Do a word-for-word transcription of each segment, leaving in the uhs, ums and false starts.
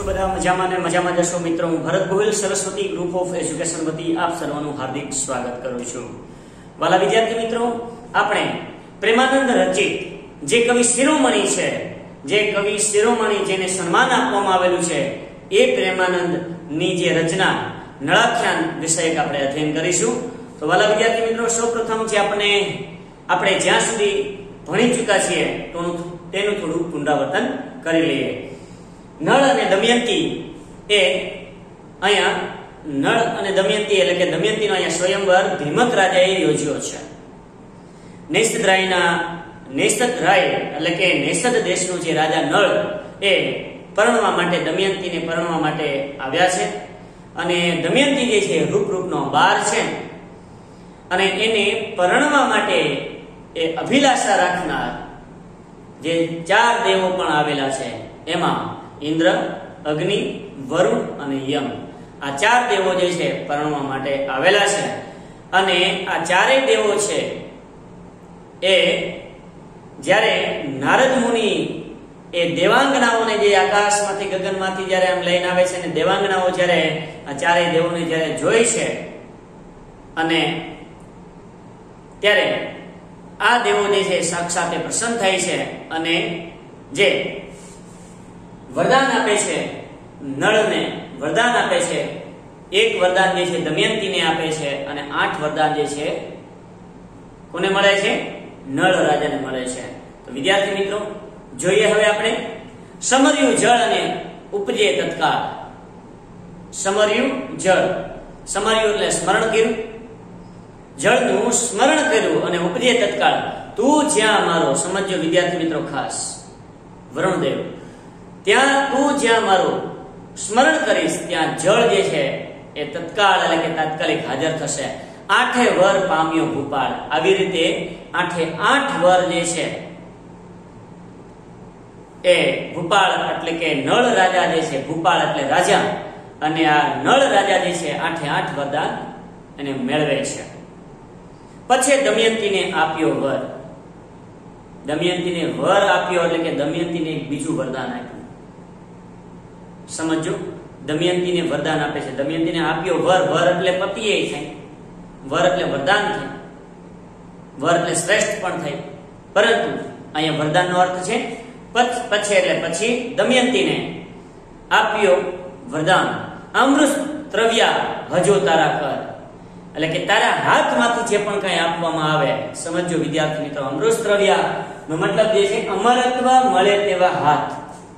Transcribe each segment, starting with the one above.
બધા મજામાં ને મજામાં જશો મિત્રો। હું Bharat Gohil Saraswati group of education વતી આપ સર્વનું હાર્દિક સ્વાગત કરું છું। વાલા વિદ્યાર્થી મિત્રો, આપણે પ્રેમાનંદ રચિત જે કવિ શિરોમણી છે, જે કવિ શિરોમણી જેને સન્માન આપવામાં આવેલું છે, એ પ્રેમાનંદ ની જે રચના નળાખ્યાન વિષયક આપણે અધ્યયન કરીશું। તો વાલા વિદ્યાર્થી મિત્રો, સૌપ્રથમ જે આપણે આપણે જ્યાં સુધી ભણી ચૂક્યા છીએ તેનું થોડું પુનરાવર્તન કરી લઈએ। નળ અને દમયંતી એ અહીંયા નળ અને દમયંતી એટલે કે દમયંતીનો અહીંયા સ્વયંવર ધીમક રાજાએ યોજ્યો છે। નેષદરાયના નેષદરાય એટલે કે નેષદ દેશનો જે રાજા નળ એ પરણવા માટે દમયંતીને પરણવા માટે આવ્યા છે અને દમયંતી જે છે રૂપરૂપનો બાર છે અને એને પરણવા માટે એ અભિલાષા રાખનાર જે ચાર દેવો પણ આવેલા છે, એમાં ઇન્દ્ર, અગ્નિ, વરુણ અને યમ, આ ચાર દેવો જે છે પરણવા માટે આવેલા છે। અને આ ચારેય દેવો છે એ જ્યારે નારદ મુનિ એ દેવાંગનાઓને જે આકાશમાંથી ગગનમાંથી જ્યારે આમ લઈને આવે છે, અને દેવાંગનાઓ જ્યારે આ ચારેય દેવોને જ્યારે જોઈ છે અને ત્યારે આ દેવો જે છે સાક્ષાત પ્રસન્ન થાય છે અને જે વરદાન આપે છે, નળને વરદાન આપે છે। એક વરદાન જે છે દમયંતીને આપે છે અને આઠ વરદાન જે છે કોને મળે છે? નળ રાજાને મળે છે। તો વિદ્યાર્થી મિત્રો, જોઈએ હવે આપણે સમર્યું જળ અને ઉપજે તત્કાળ। સમર્યું જળ, સમર્યું એટલે સ્મરણ કર્યું, જળનું સ્મરણ કર્યું અને ઉપજે તત્કાળ તું જ્યાં મારો, સમજો વિદ્યાર્થી મિત્રો ખાસ, વરુણદેવ, ત્યાં તું જ્યાં મારું સ્મરણ કરીશ ત્યાં જળ જે છે એ તત્કાળ એટલે કે તાત્કાલિક હાજર થશે। આઠે વર પામ્યો ભૂપાળ, આવી રીતે આઠે આઠ વર જે છે એ ભૂપાળ એટલે કે નળ રાજા જે છે, ભૂપાળ એટલે રાજા, અને આ નળ રાજા જે છે આઠે આઠ વરદાન એને મેળવે છે। પછી દમયંતીને આપ્યો વર, દમયંતીને વર આપ્યો એટલે કે દમયંતીને એક બીજું વરદાન આપ્યું। સમજો, દમયંતીને વરદાન આપે છે, દમયંતીને આપ્યો વર, વર એટલે પતિએ થાય, વર એટલે વરદાન થાય, વર એટલે શ્રેષ્ઠ પણ થાય, પરંતુ અહીંયા વરદાનનો અર્થ છે પછી એટલે પછી દમયંતીને આપ્યો વરદાન, અમૃત ત્રવ્યા ભજો તારા કર, એટલે કે તારા હાથમાંથી જે પણ કઈ આપવામાં આવે, સમજો વિદ્યાર્થી મિત્રો, અમૃત ત્રવ્યા નો મતલબ જે છે અમરત્વ મળે તેવા હાથ,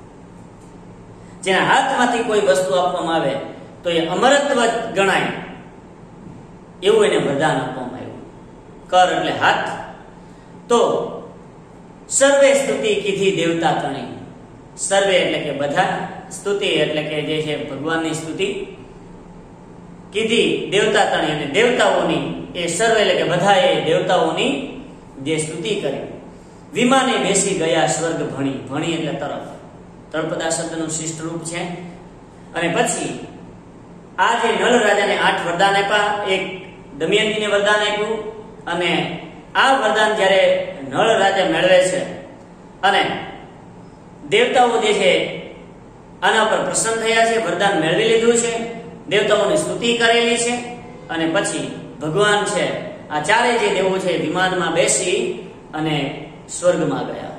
જેના હાથમાંથી કોઈ વસ્તુ આપવામાં આવે તો એ અમરત્વ ગણાય, એવું એને વરદાન આપવામાં આવ્યું। કર એટલે હાથ। તો સર્વે સ્તુતિ કીધી દેવતા તણી, સર્વે એટલે કે બધા, સ્તુતિ એટલે કે જે છે ભગવાનની સ્તુતિ, કીધી દેવતા તણી અને દેવતાઓની, એ સર્વે એટલે કે બધા એ દેવતાઓની જે સ્તુતિ કરી। વિમાને બેસી ગયા સ્વર્ગ ભણી, ભણી એટલે તરફ, તળપદા શબ્દનું શિષ્ટ રૂપ છે। અને પછી આ જે નળ રાજાને આઠ વરદાન આપ્યા, એક દમયંતીને વરદાન આપ્યું, અને આ વરદાન જ્યારે નળ રાજા મેળવે છે અને દેવતાઓ જે છે આના પર પ્રસન્ન થયા છે, વરદાન મેળવી લીધું છે, દેવતાઓની સ્તુતિ કરેલી છે, અને પછી ભગવાન છે આ ચારે જે દેવો છે વિમાનમાં બેસી અને સ્વર્ગમાં ગયા।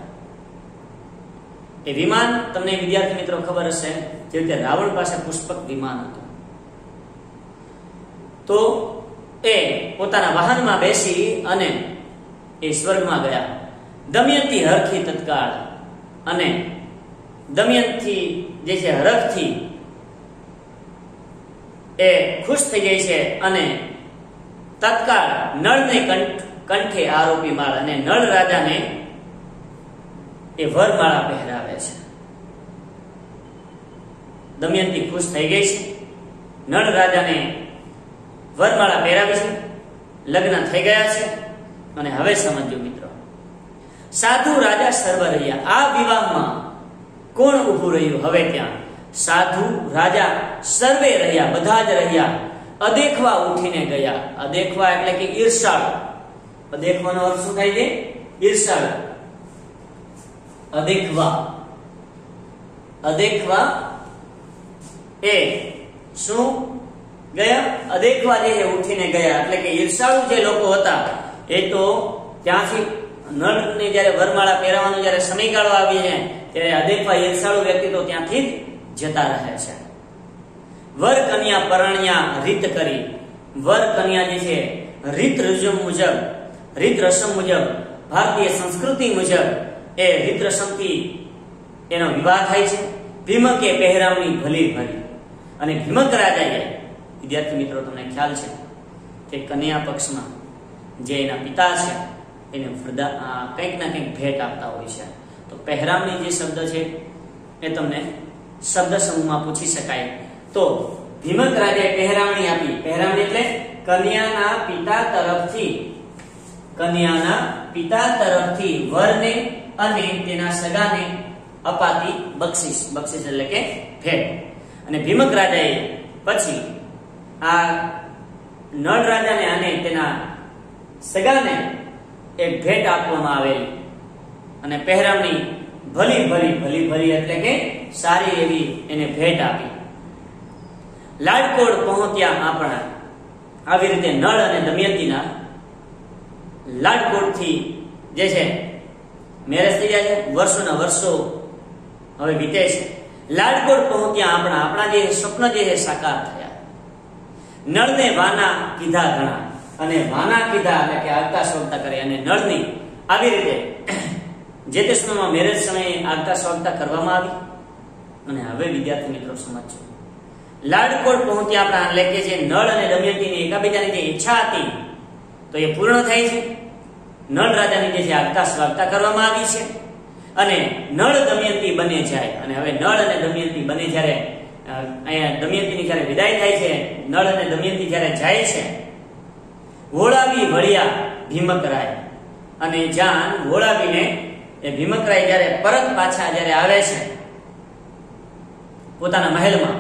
એ વિમાન તમને વિદ્યાર્થી મિત્રો ખબર હશે, જે રીતે રાવણ પાસે પુષ્પક વિમાન હતું, તો એ પોતાના વાહનમાં બેસી અને એ સ્વર્ગમાં ગયા। દમયંતી હરખી તત્કાળ, અને દમયંતી જે છે હરખથી એ ખુશ થઈ જાય છે અને તત્કાળ નળને કંઠે આરોપી માળ, અને નળ રાજાને એ વરમાળા પહેરાવે છે। દમયંતી ખુશ થઈ ગઈ છે, નળ રાજાને વરમાળા પહેરાવી છે, લગ્ન થઈ ગયા છે। અને હવે સમજો મિત્રો, સાધુ રાજા સર્વ રહ્યા, આ વિવાહમાં કોણ ઉભું રહ્યું? હવે ત્યાં સાધુ રાજા સર્વે રહ્યા, બધા જ રહ્યા, અદેખવા ઉઠીને ગયા। અદેખવા એટલે કે ઈર્ષાળ, અદેખવાનો અર્થ શું થાય છે? ઈર્ષાળ। અદેખવા, અદેખવા એ શું ગયા? અદેખવા જે છે ઉઠીને ગયા, એટલે કે ઈર્ષાળુ જે લોકો હતા એ તો ત્યાંથી નળને જ્યારે વરમાળા પહેરવાનો જ્યારે સમયગાળો આવી છે ત્યારે અદેખવા ઈર્ષાળુ વ્યક્તિ તો ત્યાંથી જ જતા રહે છે. વર કન્યા પરણ્યા રીત કરી, વર કન્યા જે છે રીત રસમ મુજબ, રીત રસમ મુજબ, ભારતીય સંસ્કૃતિ મુજબ એ રીત રસમથી એનો વિવાહ થાય છે. ભીમકે પહેરાવણી ભલી ભરી, અને ભીમક રાજાએ, વિદ્યાર્થી મિત્રો તમને ખ્યાલ છે કે કન્યા પક્ષમાં જે એના પિતા છે એને કંઈક ના કંઈક ભેટ આપતા હોય છે. તો પહેરાવણી જે શબ્દ છે એ તમને શબ્દ સમૂહમાં પૂછી શકાય. તો ભીમક રાજાએ પહેરાવણી આપી. પહેરાવણી એટલે કન્યાના પિતા તરફથી, કન્યાના પિતા તરફથી વરને અને તેના સગાને અપાતી બક્ષિસ, બક્ષિસ એટલે કે ભેટ. અને ભીમક રાજાએ પછી આ નળ રાજાને અને તેના સગાને એક ભેટ આપવામાં આવેલી, અને પહેરાવણી ભલી ભરી, ભલી ભરી એટલે કે સારી એવી એને ભેટ આપી. લાડકોડ પહોંચ્યા આપણા, આવી રીતે નળ અને દમયંતીના લાડકોડથી જે છે મેરેજ થઈ જાય છે. વર્ષોના વર્ષો હવે વીતે છે. લાડકોડ પહોંચ્યા આપણા, આપણા જે સ્વપ્ન જે છે સાકાર થયા. નળને વાના કીધા ઘણા, અને વાના કીધા એટલે કે આગતા સ્વાગતા કરે. અને નળની આવી રીતે જે તે સમયમાં મેરેજ સમયે આગતા સ્વાગતા કરવામાં આવી. અને હવે વિદ્યાર્થી મિત્રો સમજજો, લાડકોડ પહોંચ્યા આપણા એટલે કે જે નળ અને દમયંતીની એકાબીજાની જે ઈચ્છા હતી તો એ પૂર્ણ થાય છે. નળ રાજાની જે છે આગતા સ્વાગતા કરવામાં આવી છે, અને નળ દમયંતી બને જાય. અને હવે નળ અને દમયંતી બને જ્યારે અહીંયા દમયંતીની જ્યારે વિદાય થાય છે, નળ અને દમયંતી જ્યારે જાય છે, વોળાવી વળ્યા ભીમકરાય. અને જાન વોળાવીને એ ભીમકરાય જ્યારે પરત પાછા જ્યારે આવે છે પોતાના મહેલમાં,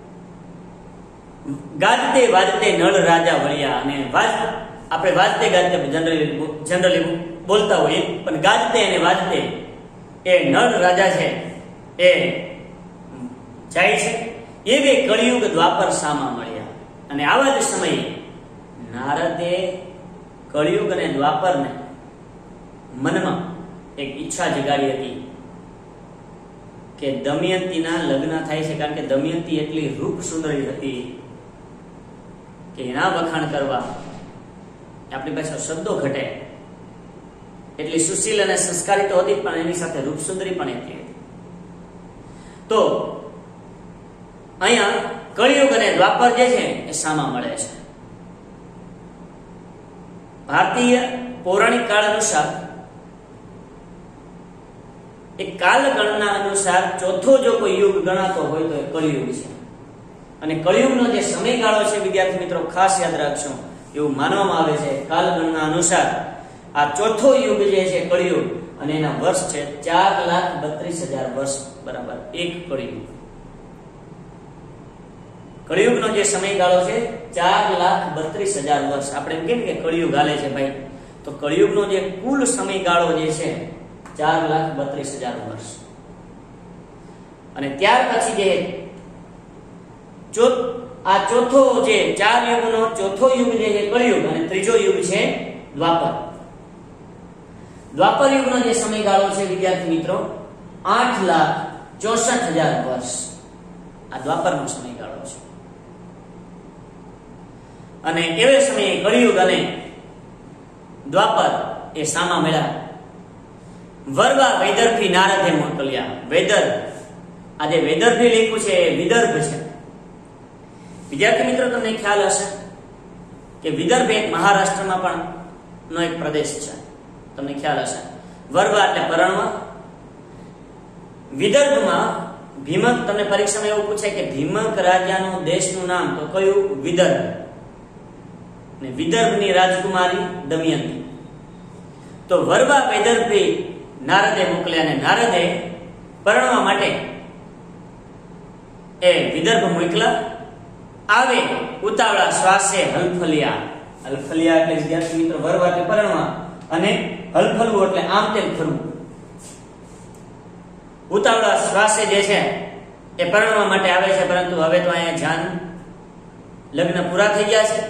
ગાજતે વાજતે નળ રાજા વળ્યા. અને વાજ આપણે વાજતે ગાજતે જનરલી જનરલી બોલતા હોઈએ, પણ ગાજતે અને વાજતે એ નળ રાજા છે એ જાય છે. એવે કળિયુગ દ્વાપર સામા મળ્યા. અને આવા જ સમયે નારદે કળિયુગ અને દ્વાપરને મનમાં એક ઈચ્છા જગાડી હતી કે દમયંતીના લગ્ન થાય છે, કારણ કે દમયંતી એટલી રૂપ સુંદરી હતી કે એના વખાણ કરવા આપણી પાસે શબ્દો ઘટે. એટલી સુશીલ અને સંસ્કારી તો હતી, પણ એની સાથે રૂપ સુંદરી પણ એટલી હતી. તો અહીંયા કળિયુગ અને દ્વાપર જે છે એ સામા મળે છે. ભારતીય પૌરાણિક કાળ અનુસાર, એક કાલ ગણના અનુસાર ચોથો જો કોઈ યુગ ગણાતો હોય તો એ કળિયુગ છે. અને કળિયુગનો જે સમયગાળો છે વિદ્યાર્થી મિત્રો ખાસ યાદ રાખશો, એવું માનવામાં આવે છે કાલ ગણના અનુસાર આ ચોથો યુગ જે છે કળિયુગ, અને એના વર્ષ છે ચાર લાખ બત્રીસ હજાર વર્ષ બરાબર એક કળિયુગ. કળિયુગનો જે સમયગાળો છે ચાર લાખ બત્રીસ હજાર વર્ષ. આપણે એમ કેમ કે કળિયુગ હાલે છે ભાઈ, તો કળિયુગનો જે કુલ સમયગાળો જે છે ચાર લાખ બત્રીસ હજાર વર્ષ. અને ત્યાર પછી જે આ ચોથો જે ચાર યુગનો ચોથો યુગ જે છે કળિયુગ, અને ત્રીજો યુગ છે દ્વાપર. દ્વાપર યુગનો જે સમયગાળો છે વિદ્યાર્થી મિત્રો આઠ લાખ ચોસઠ હજાર વર્ષ. આ દ્વાપરનો સમયગાળો છે. અને એવે સમયે કળિયુગ અને દ્વાપર એ સામા મળ્યા. વરવા વૈદર્ભી નારદે મોકલ્યા. વૈદર્ભ, આ જે વૈદર્ભી લખ્યું છે એ વિદર્ભ છે. વિદ્યાર્થી મિત્રો તમને ખ્યાલ હશે કે વિદર્ભ એક મહારાષ્ટ્રમાં પણ નો એક પ્રદેશ છે, તમને ખ્યાલ હશે. વરવા એટલે પરણવા. વિદર્ભમાં ભીમક, તમને પરીક્ષામાં એવું પૂછે કે ભીમક રાજાનું દેશનું નામ, તો કયું? વિદર્ભ. ને વિદર્ભની રાજકુમારી દમયંતી. તો વરવા વૈદર્ભી નારદે મોકલ્યા, અને નારદે પરણવા માટે એ વિદર્ભ મોકલા. આવે ઉતાવળા શ્વાસે હલફલિયા. હલફલિયા એટલે વિદ્યાર્થી મિત્રો વરવા એટલે પરણવા, અને હલફલવું એટલે આમ તેમ ફરવું. ઉતાવળા શ્વાસે જે છે એ પરણવા માટે આવે છે, પરંતુ હવે તો અહીંયા જાન લગ્ન પૂરા થઈ ગયા છે.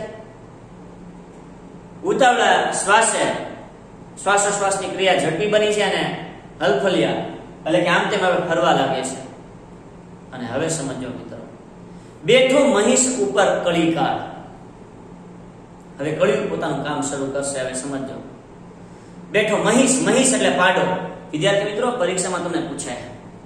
ઉતાવળા શ્વાસે શ્વાસોશ્વાસની ક્રિયા ઝડપી બની છે અને હલફલિયા એટલે કે આમ તેમ હવે ફરવા લાગે છે. અને હવે સમજો મિત્રો, બેઠો મહીશ ઉપર કળીકાળ. હવે કળિયુગ પોતાનું કામ શરૂ કરશે. હવે સમજો, બેઠો મહીશ, મહીશ એટલે પાડો. વિદ્યાર્થી મિત્રો, પરીક્ષામાં તમને પૂછાય,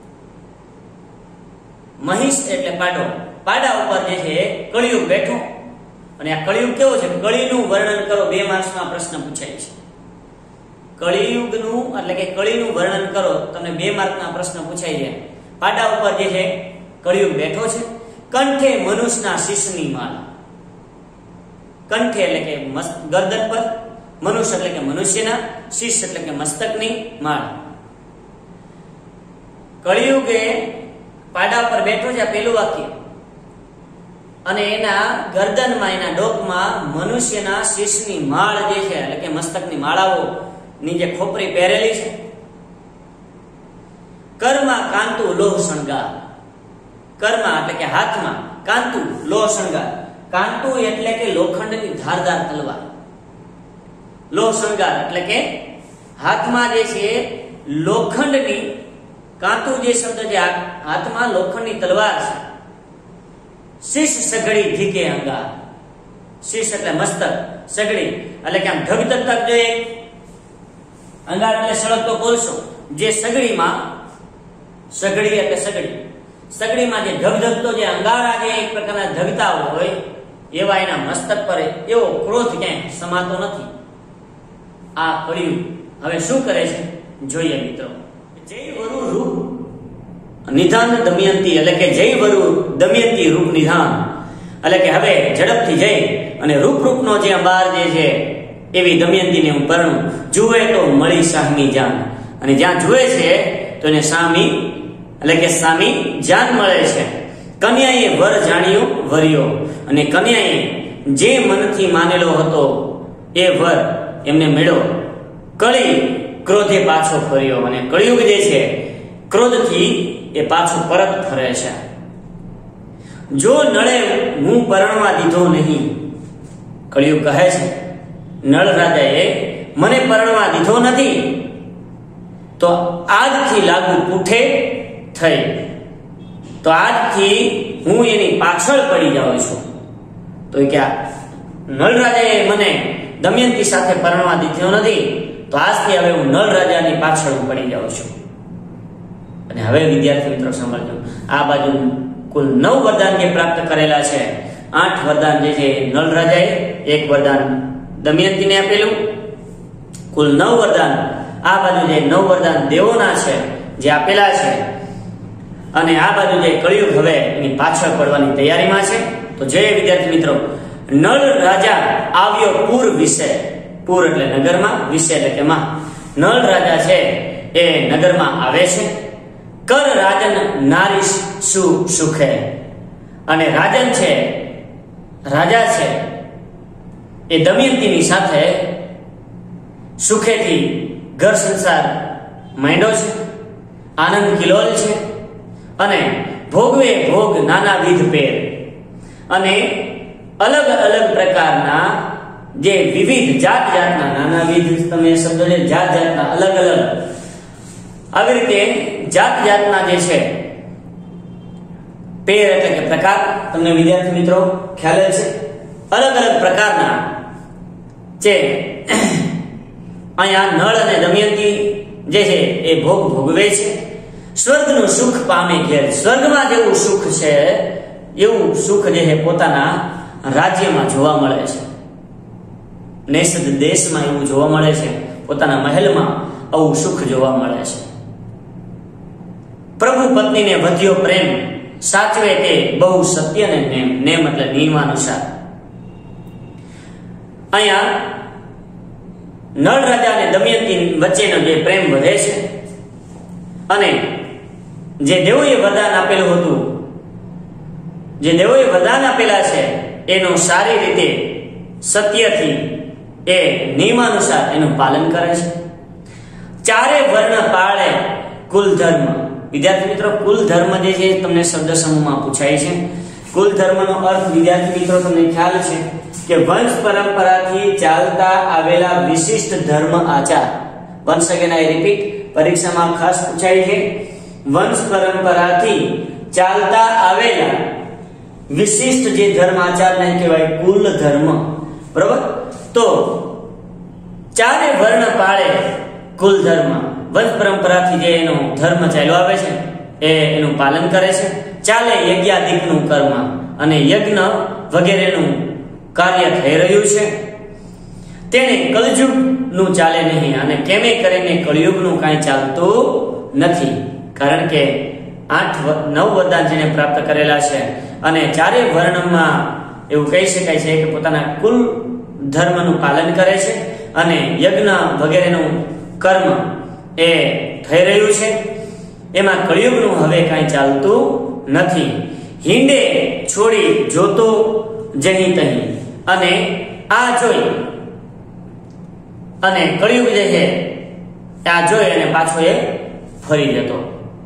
મહીશ એટલે પાડો. પાડા ઉપર જે છે કળિયુગ બેઠો. અને આ કળિયુગ કેવો છે? કળીનું વર્ણન કરો. બે માર્ક્સમાં પ્રશ્ન પૂછાય છે. કળિયુગનું એટલે કે કળીનું વર્ણન કરો, તમને બે માર્કના પ્રશ્ન પૂછાય છે. પાડા ઉપર જે છે કળિયુગ બેઠો છે. કંઠે મનુષ્યના શીશની માળ. કંઠે એટલે કે ગરદન પર, મનુષ્ય એટલે કે મનુષ્યના, શીશ એટલે કે મસ્તકની માળ. કળિયુગે પાડા પર બેઠો છે, પેલું વાક્ય. અને એના ગરદનમાં, એના ડોકમાં મનુષ્યના શીશની માળ જે છે એટલે કે મસ્તકની માળાઓ ની જે ખોપરી પહેરેલી છે. કરમાં કાંતુ લોહ શણગાર. કરમાં એટલે કે હાથમાં, કાંતુ લોહ શણગાર. કાંતુ એટલે કે લોખંડની ધારદાર તલવાર. લોહ શણગાર એટલે કે હાથમાં જે છે લોખંડની, કાંતુ જે શબ્દ છે હાથમાં લોખંડની તલવાર છે. શીશ સગડી ધીકે અંગાર. શીશ એટલે મસ્તક, સગડી એટલે કે આમ ધગધગતા જોઈએ. અંગાર એટલે સળગતો કોલસો. જે સગડીમાં, સગડી એટલે સગડી, સગડીમાં જે ધગધગતો જે અંગારા જે એક પ્રકારના ધગતા હોય એવા એના મસ્તક પર એવો ક્રોધ ક્યાંય સમાતો નથી. આ કળિયુગ હવે શું કરે છે જોઈએ મિત્રો. જય વરુ રૂપ નિધાન દમયંતી એટલે કે જય વરુ દમયંતી રૂપ નિધાન એટલે કે હવે ઝડપથી જઈ અને રૂપ રૂપનો જે અંબાર જે છે એવી દમયંતીને હું પરણું. જુએ તો મળી સામી જાન. અને જ્યાં જુએ છે તો એને સામી એટલે કે સામી જાન મળે છે. કન્યાએ વર જાણ્યો વર્યો. અને કન્યાએ જે મનથી માનેલો હતો એ વર એમને મળ્યો. કળી ક્રોધે પાછો ફર્યો. અને કળિયુગ જે છે ક્રોધથી એ પાછું પરત ફરે છે. જો નળે હું પરણવા દીધો નહીં. કળિયુગ કહે છે નળ રાજાએ મને પરણવા દીધો નથી, તો આજથી લાગુ પૂઠે થઈ. તો આજથી હું એની પાછળ પડી જાઉં છું. તો કે નળ રાજાએ મને દમયંતી સાથે પરણવા દીધો નથી, તો આજથી હવે હું નળ રાજાની પાછળ હું પડી જાઉં છું. અને હવે વિદ્યાર્થી મિત્રો સમજો, આ બાજુ કુલ નવ વરદાન જે પ્રાપ્ત કરેલા છે. આઠ વરદાન જે છે નળ રાજાએ, એક વરદાન દમયંતીને આપેલું, કુલ નવ વરદાન. આ બાજુ જે નવ વરદાન દેવોના છે જે આપેલા છે. અને આ બાજુ જે કળિયુગ હવે એની પાછળ પડવાની તૈયારીમાં છે. તો જે વિદ્યાર્થી મિત્રો, નળ રાજા આવ્યો પૂર વિશે. પૂર એટલે નગરમાં, વિશે એટલે કે માં. નળ રાજા છે એ નગરમાં આવે છે. કર રાજન નારી સુ સુખે. અને રાજન છે, રાજા છે એ દમયંતીની સાથે સુખેથી ઘર સંસાર માંડ્યો છે. આનંદ કિલોલ છે. અને ભોગવે ભોગ નાના વિધ પેર. અને અલગ અલગ પ્રકારના જે વિવિધ જાત જાતના, નાના વિધ તમે શબ્દ છે, જાત જાતના, અલગ અલગ, આવી રીતે જાત જાતના જે છે પેર એટલે કે પ્રકાર. તમને વિદ્યાર્થી મિત્રો ખ્યાલ છે, અલગ અલગ પ્રકારના જે અહીંયા નળ અને દમયંતી જે છે એ ભોગ ભોગવે છે. સ્વર્ગનું સુખ પામે ઘેર. સ્વર્ગમાં જેવું સુખ છે એવું સુખ જે છે પોતાના રાજ્યમાં જોવા મળે છે. નેસદ દેશમાં એવું જોવા મળે છે, પોતાના મહેલમાં આવું સુખ જોવા મળે છે. પ્રભુ પત્નીને વધ્યો પ્રેમ, સાચવે તે બહુ સત્ય ને નેમ. નેમ એટલે નિયમાનુસાર. અહીંયા નળ રાજા અને દમયંતી વચ્ચેનો જે પ્રેમ વધે છે. અને જે દેવોએ વરદાન આપેલું હતું, જે દેવોએ વરદાન આપેલા છે એનો સારી રીતે સત્યથી એ નિયમાનુસાર એનું પાલન કરે છે. ચારે વર્ણ પાળે કુલ ધર્મ. વિદ્યાર્થી મિત્રો, કુલ ધર્મ જે છે તમને શબ્દ સમૂહમાં પૂછાય છે. કુલ ધર્મનો અર્થ વિદ્યાર્થી મિત્રો તમને ખ્યાલ છે કે વંશ પરંપરાથી ચાલતા આવેલા વિશિષ્ટ ધર્મ આચાર. વન્સ અગેન આઈ રિપીટ, પરીક્ષામાં ખાસ પૂછાય છે. વંશ પરંપરાથી ચાલતા આવેલા વિશિષ્ટ જે ધર્મ આચારને કહેવાય કુલ ધર્મ. બરોબર? તો ચારે વર્ણ પાળે કુલ ધર્મ, વંશ પરંપરાથી જે એનો ધર્મ ચાલ્યો આવે છે એ એનું પાલન કરે છે. ચાલે યજ્ઞાદિકનું કર્મ અને યજ્ઞ વગેરેનું કાર્ય થઈ રહ્યું છે. તેને કળયુગનું ચાલે નહીં અને કેમે કરીને કળયુગનું કાંઈ ચાલતું નથી. કારણ કે આઠ નવ વરદાન જેને પ્રાપ્ત કરેલા છે અને ચારે વર્ણમાં એવું કહી શકાય છે કે પોતાના કુલ ધર્મનું પાલન કરે છે અને યજ્ઞ વગેરેનું કર્મ એ થઈ રહ્યું છે. એમાં કળયુગનું હવે કાંઈ ચાલતું નથી. હિંડે છોડી જોતો જહીં તહીં, અને આ જોઈ અને કળયુગ જે છે આ જોઈ અને પાછો એ ફરી જતો.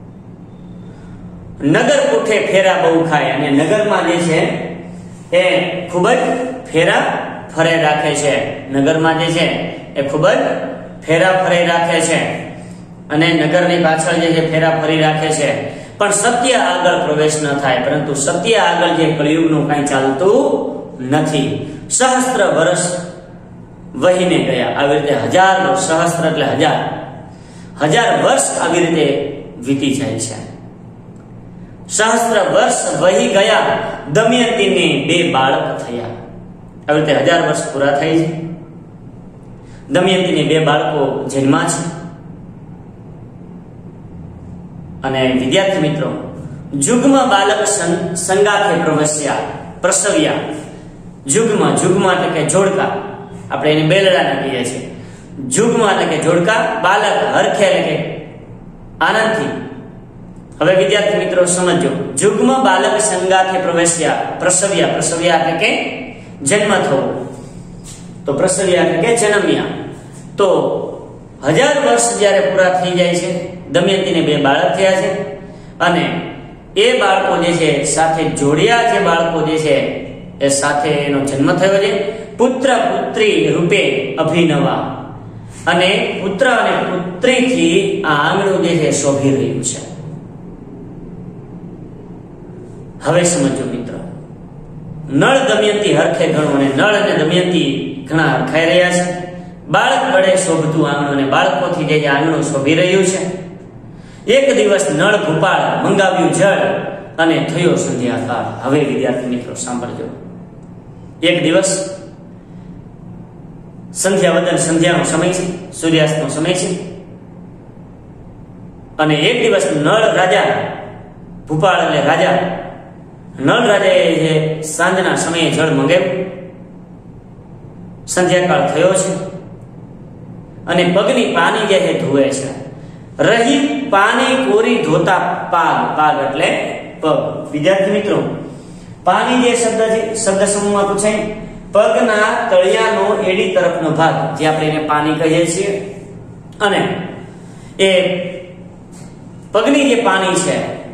નગર પૂઠે ફેરા બહુ ખાય, અને નગરમાં જે છે એ ખૂબ જ ફેરા ફરે રાખે છે. નગરમાં જે છે એ ખૂબ જ ફેરા ફરી રાખે છે અને નગરની પાછળ જે છે ફેરા ફરી રાખે છે, પણ સત્ય આગળ પ્રવેશ ન થાય. પરંતુ સત્ય આગળ જે કળિયુગનું કાંઈ ચાલતું નથી. સહસ્ત્ર વર્ષ વહીને ગયા, આવી રીતે હજાર વર્ષ, સહસ્ત્ર એટલે હજાર, હજાર વર્ષ આવી રીતે વીતી જાય છે. સહસ્ત્ર વર્ષ વહી ગયા, દમયંતીને બે બાળક થયા. આવી રીતે હજાર વર્ષ પૂરા થાય છે. દમયંતીને બે બાળકો જન્મા છે. અને વિદ્યાર્થી મિત્રો, જુગમાં બાલક સંગાથે પ્રવસ્યા પ્રસવ્યા. જુગમાં, જુગમાં એટલે કે જોડકા, આપણે એને બેલડાને કહીએ છીએ. જુગમાં એટલે કે જોડકા, બાલક હરખે એટલે કે આનંદથી. હવે વિદ્યાર્થી મિત્રો સમજો, જુગમાં બાલક સંગાથે પ્રવેશ્યા પ્રસવ્યા. પ્રસવ્યા એટલે કે જન્મ થવો, તો પ્રસવ્યા એટલે કે જન્મ્યા. તો હજાર વર્ષ જ્યારે પૂરા થઈ જાય છે, દમયંતીને બે બાળક થયા છે અને એ બાળકો જે છે સાથે જોડિયા જે બાળકો જે છે એ સાથે એનો જન્મ થયો છે. પુત્ર પુત્રી રૂપે અભિનવા, અને પુત્ર અને પુત્રીથી આ આંગણું જે છે શોભી રહ્યું છે. હવે સમજો મિત્રો, નળ દમયંતી હરખે ઘણું, અને નળ અને દમયંતી ઘણા હરખાઈ રહ્યા છે. બાળક વડે શોભતું આંગણું, અને બાળકોથી જે આંગણું શોભી રહ્યું છે. એક દિવસ નળ ભૂપાળ મંગાવ્યું જળ, અને થયો સંધ્યાકાળ. હવે વિદ્યાર્થી મિત્રો સાંભળજો, એક દિવસ સંધ્યાવદન, સંધ્યાનો સમય છે, સૂર્યાસ્તનો સમય છે, અને એક દિવસ નળ રાજા, ભૂપાળ એટલે રાજા, નળ રાજાએ જે સાંજના સમયે જળ મંગાવ્યું. સંધ્યાકાળ થયો છે અને પગની પાની જે છે ધોવે છે. રહી પાની કોરી ધોતા પાગ, પાગ એટલે પગ. વિદ્યાર્થી મિત્રો, પાની જે શબ્દ છે શબ્દ સમૂહમાં પૂછાય, પગના તળિયાનો એડી તરફનો ભાગ, જે આપણે એને પાની કહીએ છીએ, અને એ પગની જે પાની છે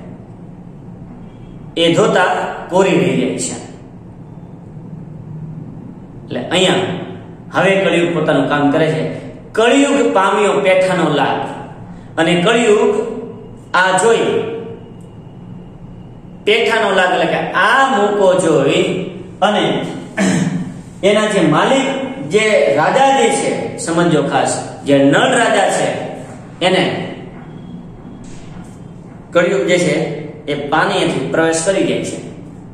એ ધોતા કોરી રહી જાય છે. એટલે અહીંયા હવે કળિયુગ પોતાનું કામ કરે છે. કળિયુગ પામ્યો પેઠાનો લાગ, અને કળિયુગ આ જોઈ પેઠાનો લાગ એટલે કે આ મોકો જોઈ અને એના જે માલિક, જે રાજા જે છે, સમજો ખાસ, જે નળ રાજા છે, એને કળિયુગ જે છે એ પાણીથી પ્રવેશ કરી જાય છે.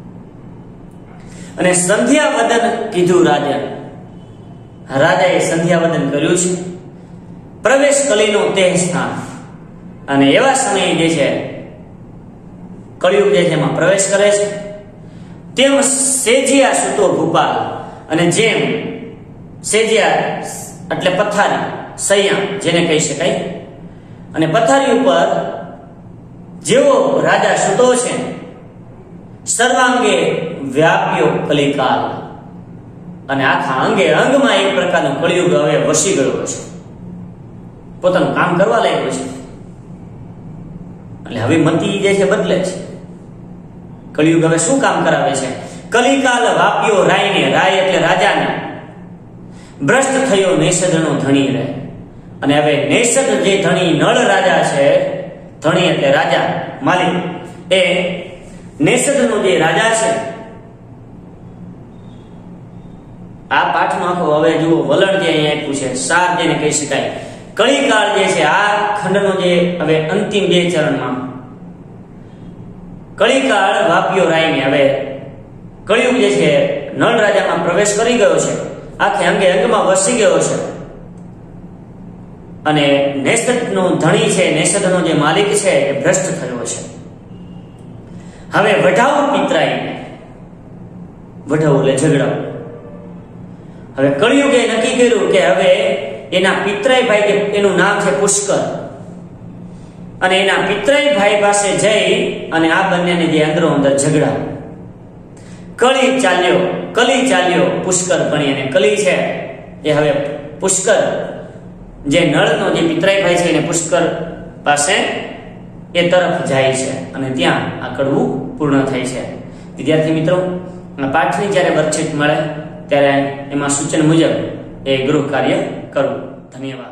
અને સંધ્યાવદન કીધું રાજા, રાજાએ સંધ્યાવદન કર્યું છે. પ્રવેશ કલીનો તે સ્થાન, અને એવા સમયે જે છે કળિયુગ જે છે એમાં પ્રવેશ કરે છે. તેમ સેજિયા સુતો ભૂપાલ, અને જેમ સેજિયા એટલે પથારી, સૈયા જેને કહી શકાય, અને પથારી ઉપર જેવો રાજા સુતો છે, સર્વાંગે વ્યાપ્યો કલિકાલ, અને આખા અંગે અંગમાં એક પ્રકારનો કળિયુગ હવે વસી ગયો છે, પોતાનું કામ કરવા લાગ્યો છે. એટલે હવે મતિ જે છે બદલે છે. કળિયુગ હવે શું કામ કરાવે છે? કલિકાલ વાપ્યો રાયને, રાય એટલે રાજાને, ભ્રષ્ટ થયો નૈષદનો ધણી રહે. અને હવે નૈષદ જે ધણી નળ રાજા છે, ધણી એટલે રાજા માલિક, એ નૈષદનો જે રાજા છે, આ પાઠનો આખો હવે જુઓ વલણ જે અહીંયા આપ્યું છે, સાર જેને કહી શકાય. કળીકાળ જે છે આ ખંડનો જે હવે અંતિમ બે ચરણમાં કળીકાળ વાપ્યો રાયને, હવે કળિયુગ જે છે નળ રાજામાં પ્રવેશ કરી ગયો છે, આખે અંગે અંગમાં વસી ગયો છે. અને નૈષદનો ધણી છે, નૈષદનો જે માલિક છે એ ભ્રષ્ટ થયો છે. હવે વઢાઉ પિતરાઈને, વઢાઉ એટલે ઝઘડાઉ. હવે કળિયુગે નક્કી કર્યું કે હવે એના પિતરાઈ ભાઈ, કે એનું નામ છે પુષ્કર, અને એના પિતરાઈ ભાઈ પાસે જઈ અને આ બંનેને જે અંદરો અંદર ઝઘડા. કળી ચાલ્યો, કલી ચાલ્યો પુષ્કર ભણી, અને કલી છે એ હવે પુષ્કર જે નળનો જે પિતરાઈ ભાઈ છે એને પુષ્કર પાસે એ તરફ જાય છે, અને ત્યાં આ કડવું પૂર્ણ થાય છે. વિદ્યાર્થી મિત્રો, પાઠની જ્યારે વર્કશીટ મળે ત્યારે એમાં સૂચન મુજબ એ ગૃહ કાર્ય કરવું. ધન્યવાદ.